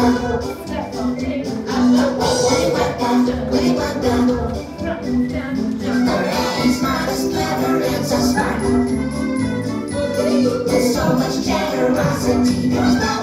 He's not as clever and so smart. There's so much generosity. There's no